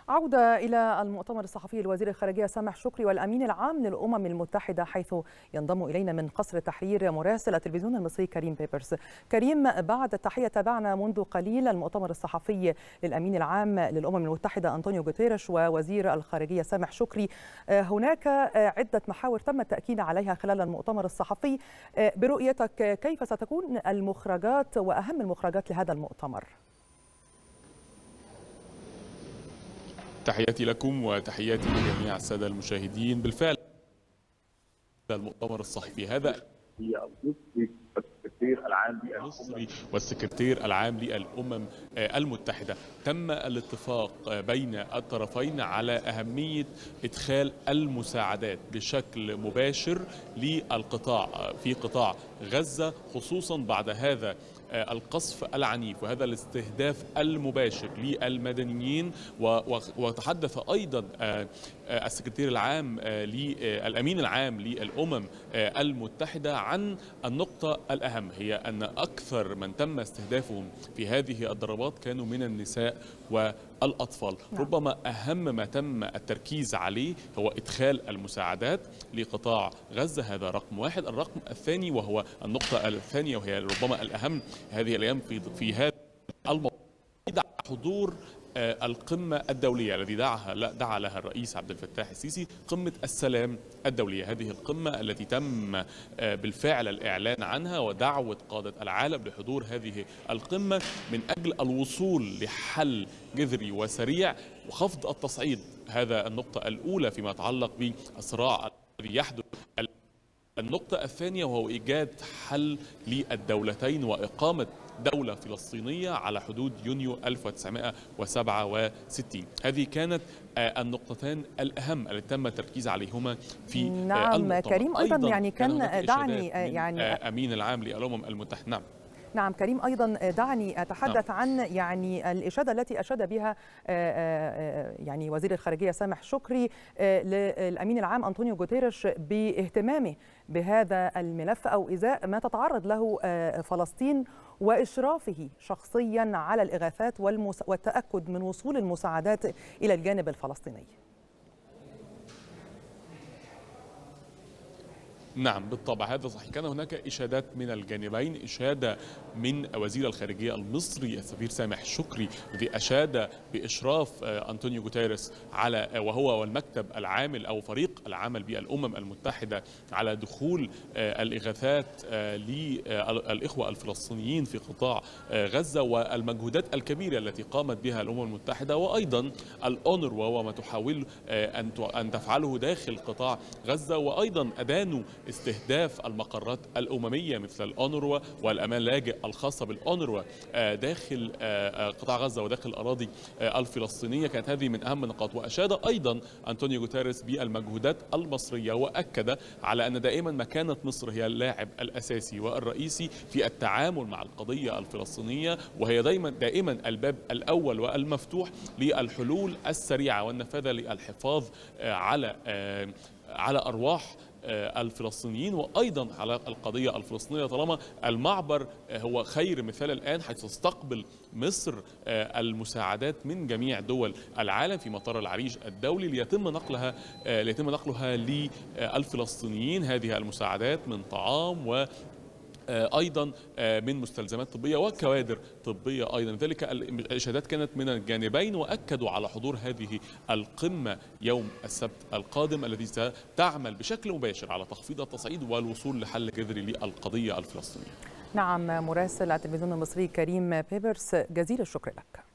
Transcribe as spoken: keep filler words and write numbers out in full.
عودة إلى المؤتمر الصحفي لوزير الخارجية سامح شكري والأمين العام للأمم المتحدة، حيث ينضم إلينا من قصر التحرير مراسل التلفزيون المصري كريم بيبرس. كريم، بعد التحية تابعنا منذ قليل المؤتمر الصحفي للأمين العام للأمم المتحدة أنطونيو غوتيريش ووزير الخارجية سامح شكري. هناك عدة محاور تم التأكيد عليها خلال المؤتمر الصحفي. برؤيتك كيف ستكون المخرجات وأهم المخرجات لهذا المؤتمر؟ تحياتي لكم وتحياتي لجميع السادة المشاهدين. بالفعل المؤتمر الصحفي هذا هي السكرتير العام المصري والسكرتير العام للأمم المتحدة تم الاتفاق بين الطرفين على أهمية إدخال المساعدات بشكل مباشر للقطاع في قطاع غزة، خصوصا بعد هذا القصف العنيف وهذا الاستهداف المباشر للمدنيين. وتحدث أيضا السكرتير العام للأمين العام للأمم المتحدة عن النقطة الأهم، هي أن أكثر من تم استهدافهم في هذه الضربات كانوا من النساء والأطفال. ربما أهم ما تم التركيز عليه هو إدخال المساعدات لقطاع غزة، هذا رقم واحد. الرقم الثاني وهو النقطة الثانية وهي ربما الأهم هذه الأيام في في هذا الموضوع، حضور القمة الدولية الذي دعاها دعا لها الرئيس عبد الفتاح السيسي، قمة السلام الدولية. هذه القمة التي تم بالفعل الإعلان عنها ودعوة قادة العالم لحضور هذه القمة من أجل الوصول لحل جذري وسريع وخفض التصعيد. هذا النقطة الأولى فيما يتعلق بالصراع الذي يحدث. النقطة الثانية وهو إيجاد حل للدولتين وإقامة دولة فلسطينية على حدود يونيو ألف وتسعمائة وسبعة وستين. هذه كانت النقطتان الأهم التي تم التركيز عليهما في نعم المؤتمر. كريم، أيضا, أيضا يعني كان دعني يعني أمين العام للأمم المتحدة. نعم نعم كريم، أيضا دعني أتحدث نعم. عن يعني الإشادة التي أشاد بها يعني وزير الخارجية سامح شكري للأمين العام أنطونيو غوتيريش باهتمامه بهذا الملف أو إزاء ما تتعرض له فلسطين، وإشرافه شخصيا على الإغاثات والتأكد من وصول المساعدات إلى الجانب الفلسطيني. نعم بالطبع هذا صحيح. كان هناك إشادات من الجانبين، إشادة من وزير الخارجية المصري السفير سامح شكري الذي أشاد بإشراف أنطونيو غوتيريش على وهو والمكتب العامل أو فريق العمل بالأمم المتحدة على دخول الإغاثات للإخوة الفلسطينيين في قطاع غزة والمجهودات الكبيرة التي قامت بها الأمم المتحدة، وأيضا الأونروا وما تحاول أن تفعله داخل قطاع غزة، وأيضا أدانوا استهداف المقرات الأممية مثل الأونروا والأمان اللاجئ الخاصة بالأونروا داخل قطاع غزة وداخل الأراضي الفلسطينية. كانت هذه من أهم النقاط. وأشاد أيضا أنطونيو غوتيريش بالمجهودات المصرية وأكد على أن دائما مكانة مصر هي اللاعب الأساسي والرئيسي في التعامل مع القضية الفلسطينية، وهي دائما دائما الباب الأول والمفتوح للحلول السريعة والنفاذ للحفاظ على على أرواح الفلسطينيين وأيضا على القضية الفلسطينية، طالما المعبر هو خير مثال الآن حيث تستقبل مصر المساعدات من جميع دول العالم في مطار العريش الدولي ليتم نقلها ليتم نقلها للفلسطينيين. هذه المساعدات من طعام و أيضا من مستلزمات طبية وكوادر طبية أيضا. ذلك الإشادات كانت من الجانبين، وأكدوا على حضور هذه القمة يوم السبت القادم الذي ستعمل بشكل مباشر على تخفيض التصعيد والوصول لحل جذري للقضية الفلسطينية. نعم مراسل التلفزيون المصري كريم بيبرس، جزيل الشكر لك.